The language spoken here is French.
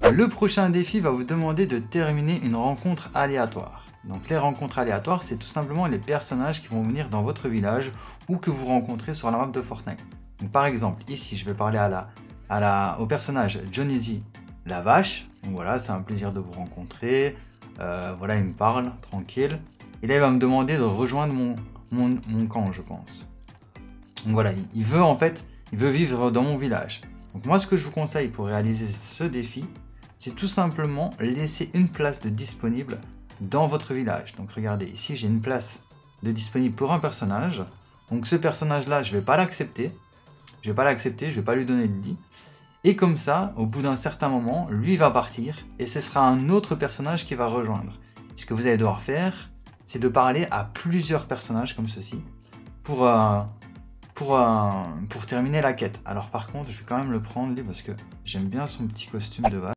Le prochain défi va vous demander de terminer une rencontre aléatoire. Donc les rencontres aléatoires, c'est tout simplement les personnages qui vont venir dans votre village ou que vous rencontrez sur la map de Fortnite. Donc par exemple, ici, je vais parler au personnage Johnny Z, la vache. Donc voilà, c'est un plaisir de vous rencontrer. Voilà, il me parle, tranquille. Et là, il va me demander de rejoindre mon camp, je pense. Donc voilà, il veut vivre dans mon village. Donc moi, ce que je vous conseille pour réaliser ce défi, c'est tout simplement laisser une place de disponible dans votre village. Donc regardez, ici j'ai une place de disponible pour un personnage. Donc ce personnage-là, je ne vais pas l'accepter. Je ne vais pas lui donner de lit. Et comme ça, au bout d'un certain moment, lui va partir et ce sera un autre personnage qui va rejoindre. Ce que vous allez devoir faire, c'est de parler à plusieurs personnages comme ceci pour terminer la quête. Alors par contre, je vais quand même le prendre lui parce que j'aime bien son petit costume de vache.